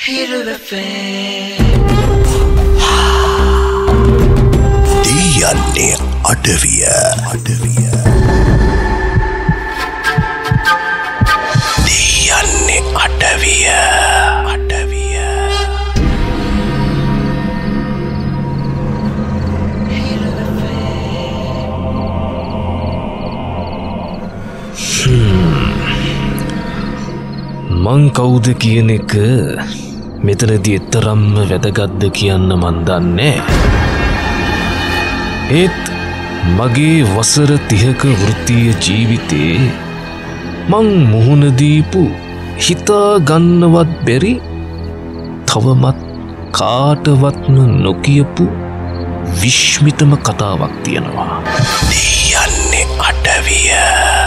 Diyanne Adawiya Diyanne Adawiya මං කවුද කියන එක මෙතනදී එතරම්ම වැදගත්ද කියන්න මන් දන්නේ. ඒත් මගේ වසර 30ක වෘත්තීය ජීවිතේ මං මුහුණ දීපු හිතා ගන්නවත් බැරි තවමත් කාටවත්ම නොකියපු විශ්මිතම කතාවක් තියෙනවා. Diyanne Adawiya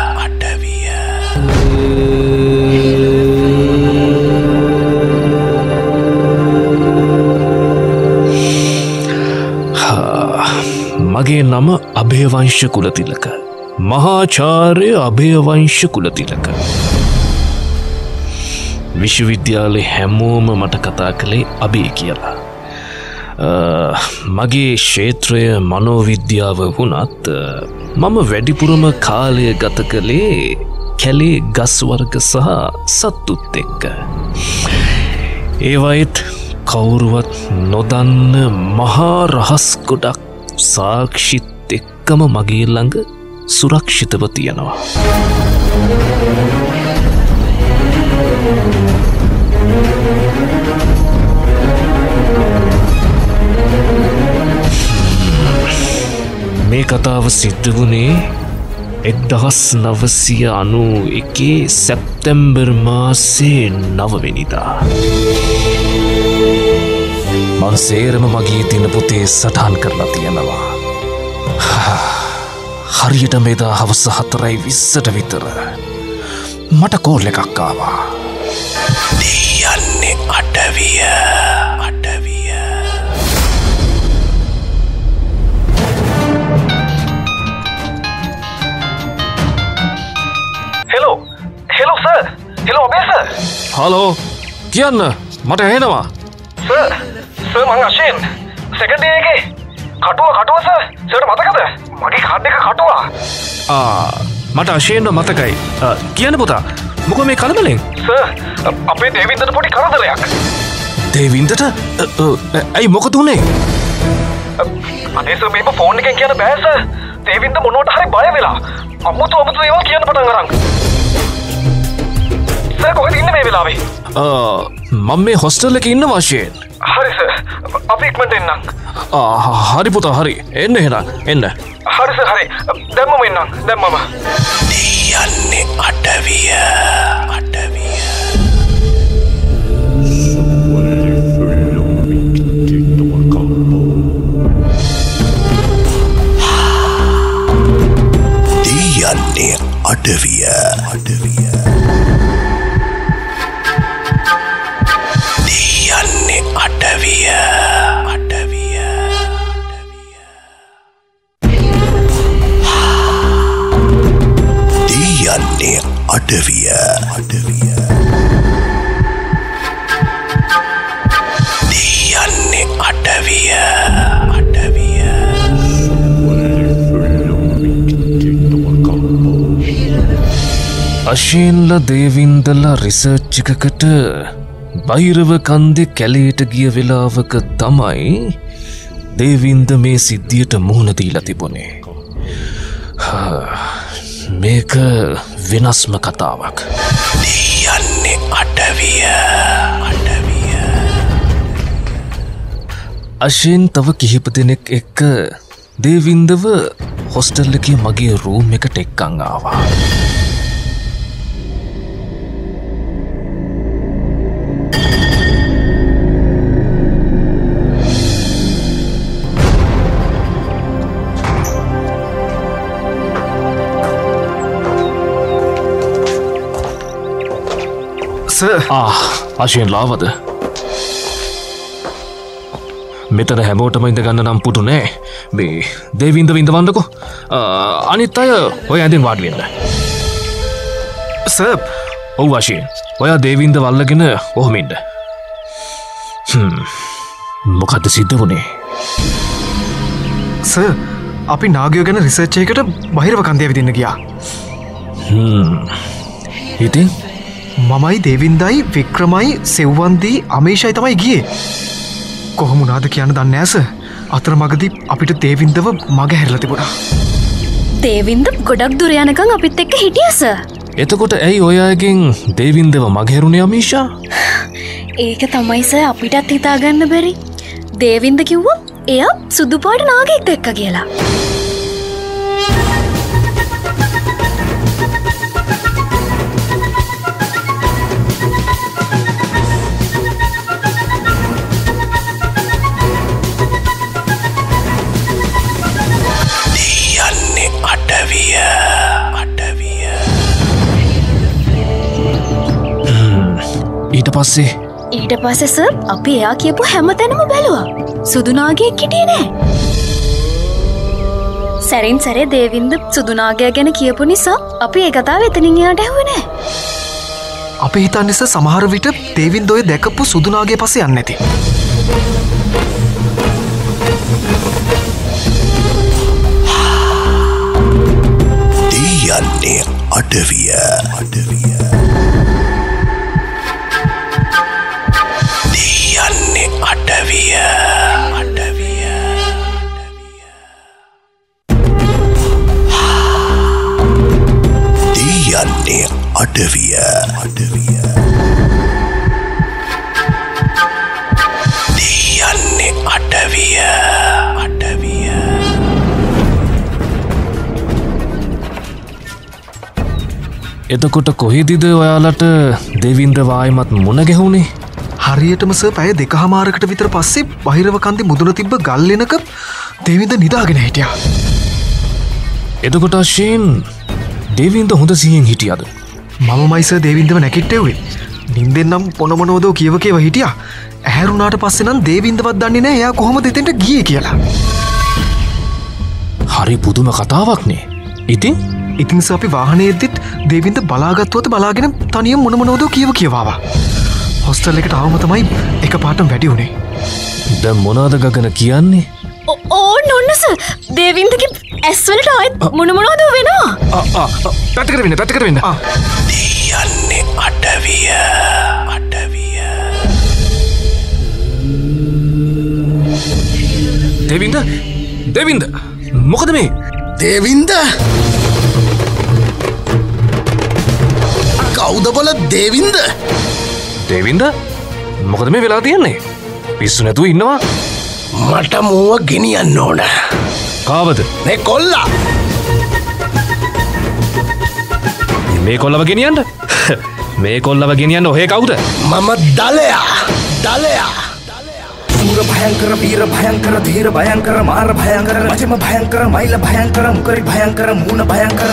මගේ නම අභයවංශ කුලතිලක. මහාචාර්ය අභයවංශ කුලතිලක. විශ්වවිද්‍යාලේ හැමෝම මට කතා කළේ අභය කියලා. මගේ ක්ෂේත්‍රය මනෝවිද්‍යාව වුණත් මම වැඩිපුරම කාලය ගත කළේ කැලේ ගස් වර්ග සහ සත්තුත් එක්ක. ඒවයිත් කවුරුවත් නොදන්න මහා රහස් ගොඩක් සාක්ෂිත් එක්කම මගේ ළඟ සුරක්ෂිතව තියෙනවා. මේ කතාව සිද්ධ වුණේ 1991 සැප්තැම්බර් මාසේ 9 වෙනිදා. මං සේරම මගේ දින පොතේ සටහන් කරලා තියෙනවා. හරියට මෙදා හවස 4:20ට විතර මට කෝල් එකක් ආවා. Diyanne Adawiya Hello sir. Hello Abhay sir. Hello කියන්න මට ඇහෙනවා. Sir මං අශීන්. සෙකන්ඩ් ඩේ එකේ කටුව sir. සර්ට මතකද? මගේ කාඩ් එක කටුවා. මට අශීන්ව මතකයි. කියන්න පුතා. මොකෝ මේ කලබලෙන්? Sir අපේ දේවින්දට පොඩි කරදරයක්. දේවින්දට? ඇයි මොකද උනේ? අනේ සර් මේක ෆෝන් එකෙන් කියන්න බෑ සර්. දේවින්ද මොනවට හරි බය වෙලා. අමුතු ඒවා කියන්න පටන් අරන්. සර් කොහෙද ඉන්නේ මේ වෙලාවේ? මම මේ හොස්ටල් එකේ ඉන්න වශයෙන්. හරි සර්. අපි ඉක්මනට එන්නම්. හරි පුතා හරි. එන්න එහෙනම් එන්න. හරි සර් හරි. දැම්මම එන්නම්. දැම්මම. Diyanne Adawiya Diyanne Adawiya Diyanne Adawiya Diyanne Adawiya Diyanne Adawiya අශීන්ල දේවින්දල රිසර්ච් එකකට බයිරව කන්දේ කැලේට ගිය වෙලාවක තමයි දේවින්ද මේ සිද්ධියට මුහුණ දීලා තිබුණේ. මේක වෙනස්ම කතාවක්. Diyanne Adawiya අශීන් තව කිහිප දෙනෙක් එක්ක දේවින්දව හොස්ටල් එකේ මගේ රූම් එකට එක්කන් ආවා. අශයෙන් ලාවද මෙතන හැමෝටම ඉඳ ගන්න නම් පුටු නෑ. මේ දේවින්ද විඳවන්නකෝ. අනිත් අය ඔය ඇඳෙන් වාඩි වෙන්න. සර් ඔව් අශයෙන් ඔයා දේවින්ද වල්ලගෙන ඔහොම ඉන්න. මොකක්ද සිද්ධ වුණේ? සර් අපි නාගයෝ ගැන රිසර්ච් එකකට බහිරව කන්දේ ඇවිදින්න ගියා. ඉතින් මමයි දේවින්දයි වික්‍රමයි සෙව්වන්දී අමේෂයි තමයි ගියේ. කොහොම වුණාද කියන්න දන්නේ නැහැ සර්. අතරමඟදී අපිට දේවින්දව මග හැරලා තිබුණා. දේවින්ද ගොඩක් දුර යනකම් අපිත් එක්ක හිටියා සර්. එතකොට ඇයි ඔය අයගෙන් දේවින්දව මගහැරුණේ අමීෂා? ඒක තමයි සර් අපිටත් හිතාගන්න බැරි. දේවින්ද කිව්වා එයා සුදු පාට නාගෙක් දැක්ක කියලා. ඊට පස්සේ සර් අපි එයා කියපු හැම තැනම බැලුවා. සුදු නාගයෙක් හිටියේ නෑ. සැරින් සැරේ දේවින්ද සුදු නාගයා ගැන කියපු නිසා අපි ඒ කතාව එතනින් එහාට ඇහුවේ නෑ. අපි හිතන්නේ සර් සමහර විට දේවින්ද ඔය දැකපු සුදු නාගයා පස්සේ යන්නේ නැති. දියන්නේ අටවිය. එතකොට කොහෙදිද ඔයාලට දේවින්ද වායමත් මුණ ගැහුණේ? හරියටම සර් පැය 2:00කට විතර පස්සේ බහිරව කන්දේ මුදුන තිබ්බ ගල් ලෙනක දේවින්ද නිදාගෙන හිටියා. එතකොට අශීන් දේවින්ද හොඳ සිහියෙන් හිටියද? මමමයි සර් දේවින්දව නැකිට්ටෙව්වේ. නිින්දෙන් නම් මොනමනෝදෝ කියව හිටියා. ඇහැරුණාට පස්සේ නම් දේවින්දවත් දන්නේ නැහැ එයා කොහොමද එතෙන්ට ගියේ කියලා. හරි පුදුම කතාවක්නේ. ඉතින් සර් අපි වාහනේ එද්දිත් දේවින්ද බලාගත්තුවද බලාගෙන තනියම මොනමනෝදෝ කියවාවා. හොස්ටල් එකට ආවම තමයි එකපාරටම වැඩි උනේ. දැන් මොනවද ගගන කියන්නේ? ඔන්න සර් දේවින්දගේ ඇස් වලට ආයෙත් මොනමනෝද වෙනවා. පැත්තකට වෙන්න. දියන්නේ අටවිය. දේවින්ද මොකද මේ? දේවින්ද කවුද බල දේවින්ද? දේවින්ද මොකද මේ වෙලා තියෙන්නේ? පිස්සු නැතුව ඉන්නවා. මට මූව ගෙනියන්න ඕන. කාවද? මේ කොල්ලා. මේ කොල්ලව ගෙනියන්න? මේ කොල්ලව ගෙනියන්න ඔහේ කවුද? මම දලයා. सूर भयंकर वीर भयंकर धीर भयंकर मार भयंकर मजम भयंकर मैल भयंकर मुकरी भयंकर मून भयंकर.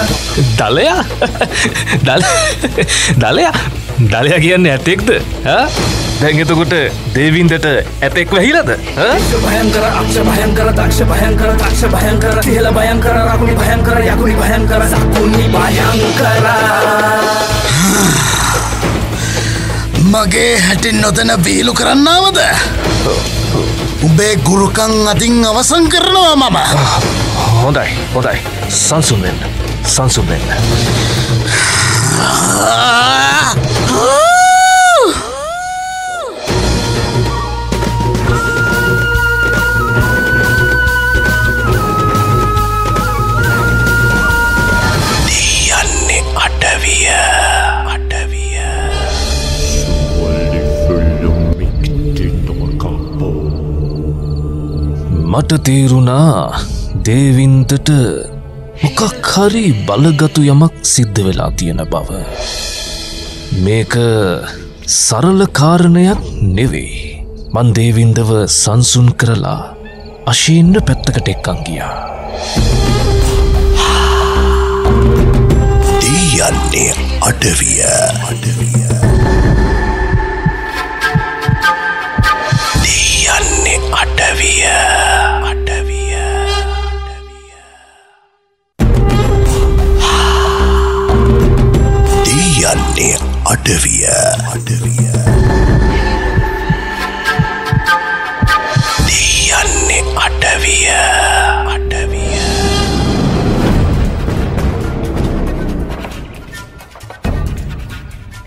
දලයා කියන්නේ ඇතෙක්ද? දැන් එතකොට දේවින්දට ඇතෙක් වැහිලාද? भयंकर अक्ष भयंकर दक्ष भयंकर तक्ष भयंकर तिहल भयंकर राकुनि भयंकर याकुनि भयंकर सकुनि भयंकर. මගේ හැටින් නොතන වීලු කරන්නාවද? උඹේ ගුරුකන් අතින් අවසන් කරනවා මම. හොඳයි සංසුන් වෙන්න. දියන්නේ අටවිය. මට තේරුණා දේවින්දට මොකක් හරි බලගතු යමක් සිද්ධ වෙලා තියෙන බව. මේක සරල කාරණයක් නෙවෙයි. මන් දේවින්දව සංසුන් කරලා අශීන්න පැත්තකට එක්කන් ගියා. දියන්නේ අටවිය. අටවිය.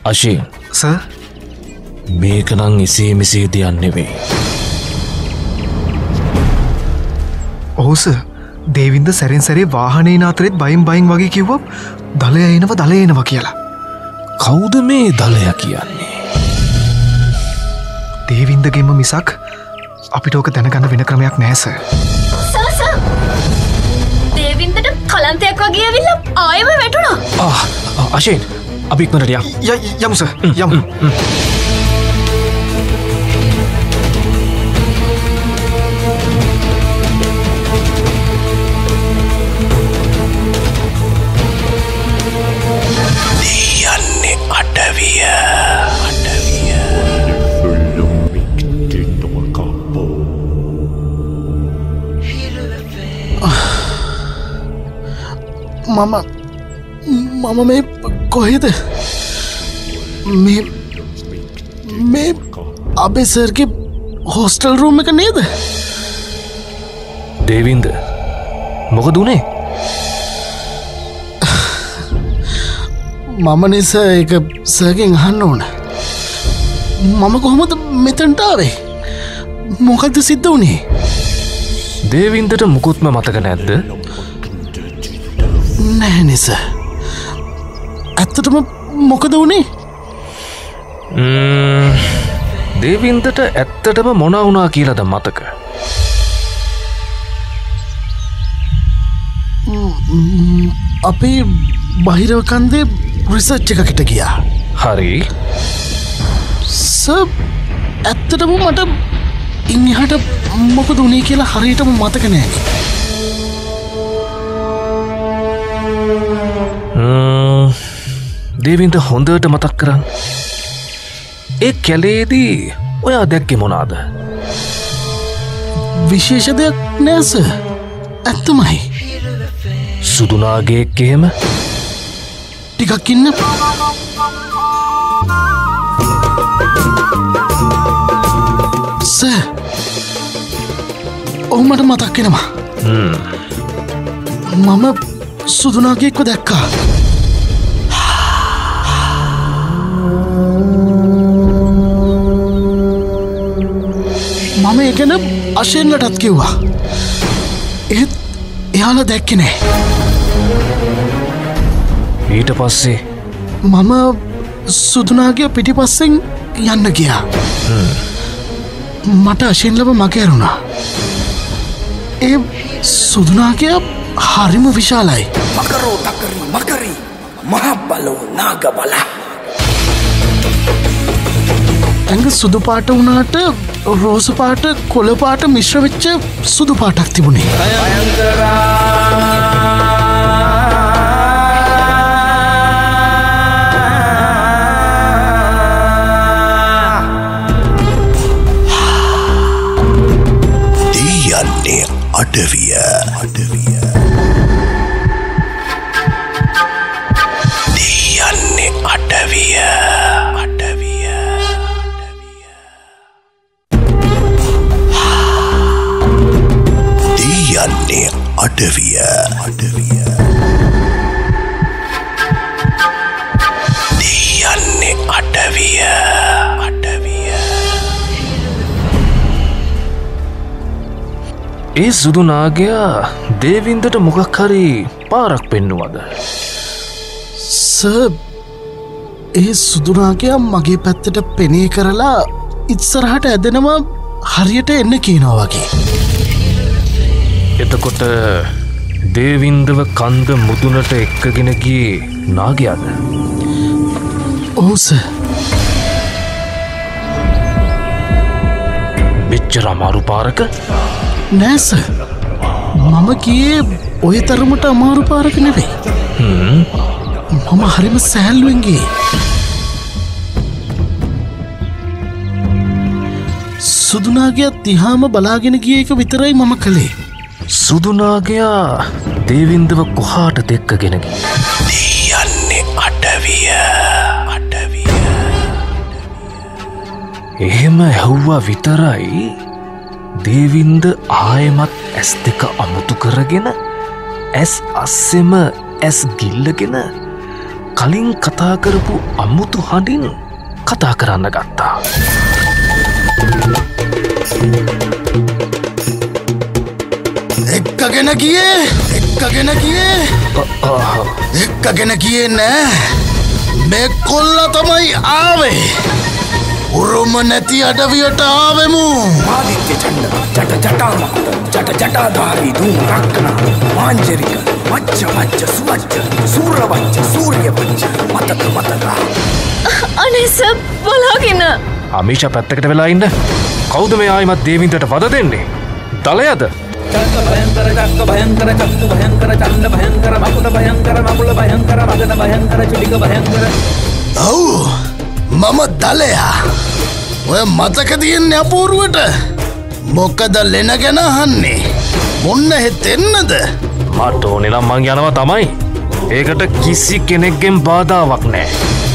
අශීන් සර් මේක නං එසේ මෙසේ දෙයක් නෙවෙයි. ඔහු සර් දේවින්ද සැරෙන් සැරේ වාහනේ අතරෙත් බයින් වගේ කිව්ව දලය එනවා කියලා. කවුද මේ දලය කියන්නේ? දේවින්දගෙන්ම මිසක් අපිට ඕක දැනගන්න වෙන ක්‍රමයක් නැහැ සර්. දේවින්දට කලන්තයක් වගේ ඇවිල්ලා ආයෙම වැටුණා. අශීන් අපි ඉක්මනට යමු සර් යමු. මම මේ කොහෙද මේ අබෙසර්ගේ හෝස්ටල් රූම් එක නේද? දේවින්ද මොකද උනේ? මම නිසා එක සර්ගෙන් අහන්න ඕන. මම කොහොමද මෙතන්ට ආවේ? මොකක්ද සිද්ධ වුණේ? දේවින්දට මුකුත්ම මතක නැද්ද? නැහැ නිස. ඇත්තටම මොකද වුණේ? දේවින්දට ඇත්තටම මොන වුණා කියලාද මතක? අපි බහිරව කන්දේ රිසර්ච් එකකට ගියා. හරි. සර් ඇත්තටම මට ඉන් එහාට මොකද වුණේ කියලා හරියටම මතක නැහැ. දේවින්ද හොඳට මතක් කරන්න. ඒ කැලේදී ඔයා දැක්කේ මොනාද? විශේෂ දෙයක් නෑ සර්. ඇත්තමයි. සුදුනාගේක් එහෙම? ටිකක් ඉන්න. සර් ඔහු මට මතක් වෙනවා. මම සුදුනාගේක්ව දැක්කා. මම එකන අශයෙන්ලටත් කිව්වා. ඒත් එයාලා දැක්කේ නෑ. ඊට පස්සේ මම සුදුනාගේ පිටිපස්සෙන් යන්න ගියා. මට අශයෙන්ලව මගහැරුණා. ඒ සුදුනාගේ හරිම විශාලයි. මකරෝ මකරි මහබලෝ නාගබල. ඇඟ සුදු පාට වුණාට රෝස පාට කොළ පාට මිශ්‍ර වෙච්ච සුදු පාටක් තිබුණේ. දෙයන්නේ අටවිය දෙයන්නේ අටවිය අටවිය දෙයන්නේ අටවිය ඒ සුදු නාගයා දේවින්දට මොකක් හරි පාරක් පෙන්නුවද? සර් ඒ සුදුනාගයා මගේ පැත්තට පෙනේ කරලා ඉස්සරහට ඇදෙනවා හරියට එන්න කියනවා වගේ. එතකොට දේවින්දව කන්ද මුදුනට එක්කගෙන ගියේ නාගයාද? ඔව් සර්. මෙච්චර අමාරු පාරක? නෑ සර්. මම ගියේ ඔය තරමට අමාරු පාරක නෙවෙයි. මම හරිම සෑල්ලුවෙන් ගියේ. සුදුනාගයා දිහාම බලාගෙන ගිය එක විතරයි මම කළේ. සුදුනාගයා දේවින්දව කොහාට එක්කගෙන ගියේ? දෙයන්නේ අටවිය එහෙම ඇහුවා විතරයි දේවින්ද ආයෙමත් ඇස් දෙක අමුතු කරගෙන ඇස් අස්සෙම ඇස් ගිල්ලගෙන කලින් කතා කරපු අමුතු හඬින් කතා කරන්න ගත්තා. එක්කගෙන ගියේ නෑ. මේ කොල්ල තමයි ආවේ. උරුම නැති අඩවියට ආවෙමු. ආදිත්‍ය චණ්ඩ ජට ජටාමකුට ජට ජටාධාරී ධූම රක්කන මාංජරික වච්ච සුවච්ච සූරවච්ච සූර්ය වච්ච මතක අනේස බලාගෙන අමීෂ පැත්තකට වෙලා ඉන්න. කවුද මේ ආයිමත් දේවින්දට වද දෙන්නේ? දලයද? චක්ක භයංකර චක්ක භයංකර චක්කු භයංකර චණ්ඩ භයංකර මකුට භයංකර මකුල භයංකර මදන භයංකර චුලික භයංකර. ඔව් මම දලයා. ඔය මතක තියෙන්නේ අපූර්වට. මොකද ලෙන ගැන අහන්නේ? මොන්න හෙතෙන්නද? මට ඕනේ නම් මං යනවා තමයි. ඒකට කිසි කෙනෙක්ගෙන් බාධාවක් නැහැ.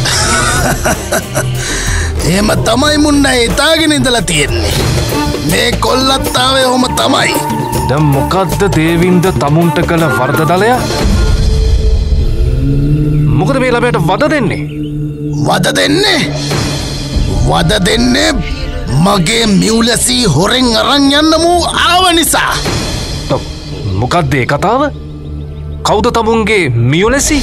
එහෙම තමයි මුන්න හිතාගෙන ඉඳලා තියෙන්නේ. මේ කොල්ලත් ආවේ ඔහොම තමයි. දැන් මොකද්ද දේවින්ද තමුන්ට කළ වරද දලයා? මොකද මේ ළමයට වද දෙන්නේ? වද දෙන්නේ මගේ මියුලසී හොරෙන් අරන් යන්න මූ ආව නිසා. මොකක්ද ඒ කතාව? කවුද තමුන්ගේ මියුලසී?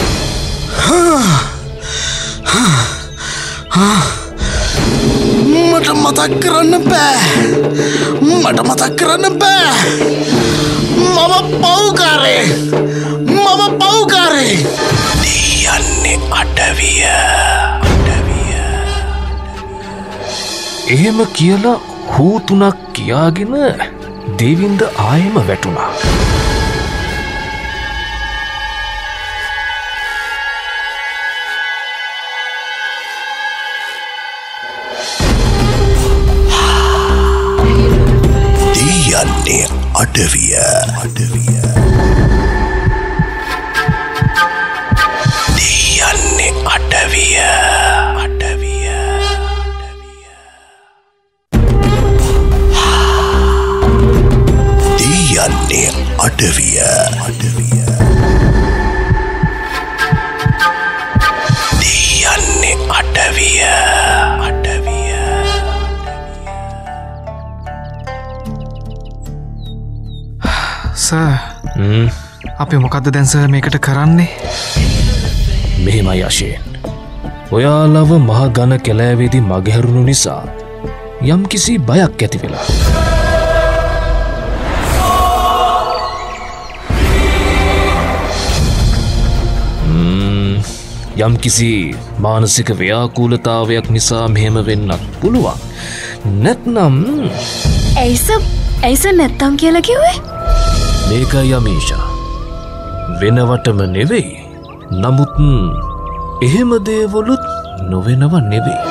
මට මතක් කරන්න බෑ. මම පව්කාරේ. යන්නේ අඩවිය. එහෙම කියලා හූ තුනක් කියාගෙන දේවින්ද ආයෙම වැටුණා. යන්නේ අඩවිය. අපි මොකක්ද දැන් සර් මේකට කරන්නේ? මෙහෙමයි අශයෙන්. ඔයාලව මහ ගණ කැලෑවේදී මගහැරුණු නිසා යම් කිසි බයක් ඇති වෙලා. යම් කිසි මානසික ව්‍යාකූලතාවයක් නිසා මෙහෙම වෙන්නත් පුළුවන්. නැත්නම් ඇයිස නැත්තම් කියලා කිව්වේ? මේක යමීෂා වෙනවටම නෙවෙයි. නමුත් එහෙම දේවලුත් නොවෙනව නෙවෙයි.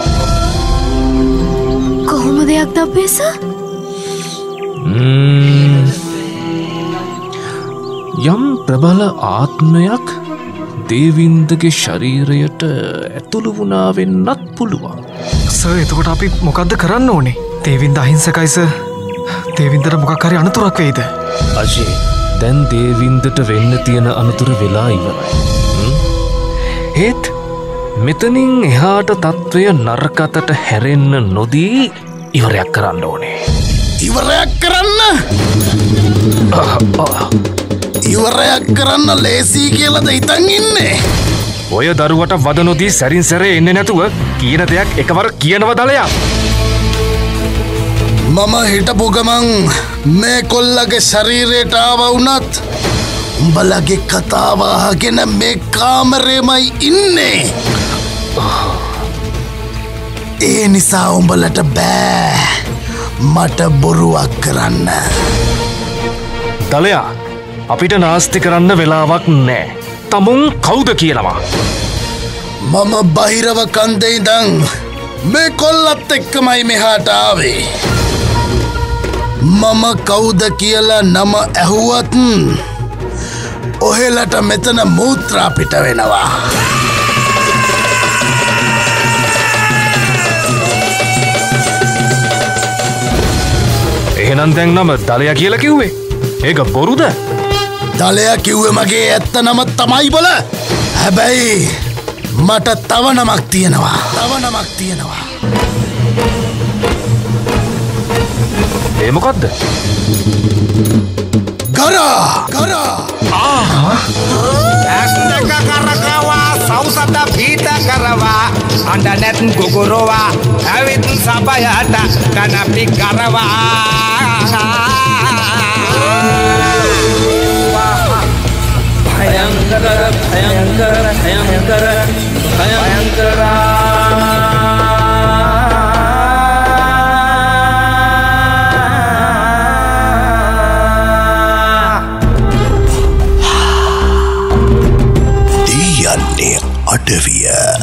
කොහොම දෙයක්ද අපේස? යම් ප්‍රබල ආත්මයක් දේවින්දගේ ශරීරයට ඇතුළු වුණා වෙන්නත් පුළුවන්. සර් එතකොට අපි මොකක්ද කරන්න ඕනේ? දේවින්ද අහිංසකයි සර්. දේවින්දට මොකක් හරි අනතුරක් වෙයිද? අජේ දැන් දේවින්දට වෙන්න තියෙන අනතුර වෙලා ඉවරයි. ඒත් මෙතනින් එහාට තත්ත්වය නරකතට හැරෙන්න නොදී ඉවරයක් කරන්න ඕනේ. ඉවරයක් කරන්න ලේසි කියලද හිතන් ඉන්නේ? ඔය දරුවට වද නොදී සැරින් සැරේ එන්නේ නැතුව කියන දෙයක් එකවර කියනව දලයා. මම හිටපු ගමන් මේ කොල්ලගේ ශරීරයට ආව වුණත් උඹලගේ කතාව අහගෙන මේ කාමරේමයි ඉන්නේ. ඒ නිසා උඹලට බෑ මට බොරුවක් කරන්න. දලයා අපිට නාස්ති කරන්න වෙලාවක් නෑ. තමුන් කවුද කියනවා? මම බහිරව කන්දේ ඉඳන් මේ කොල්ලත් එක්කමයි මෙහාට ආවේ. මම කවුද කියලා නම ඇහුවත් ඔහෙලට මෙතන මූත්‍රා පිට වෙනවා. එහෙනම් දැන් නම දලයා කියලා කිව්වේ. ඒක බොරුද? දලයා කිව්වේ මගේ ඇත්ත නම තමයි බල. හැබැයි මට තව නමක් තියෙනවා. ඒ මොකක්ද? ගරා ඇස් දෙක කරකවා සවුසට පීත කරවා අඬ නැත් ගොගොරවා ඇවිත් සබයට කනපි කරවා භයංකර අඩවිය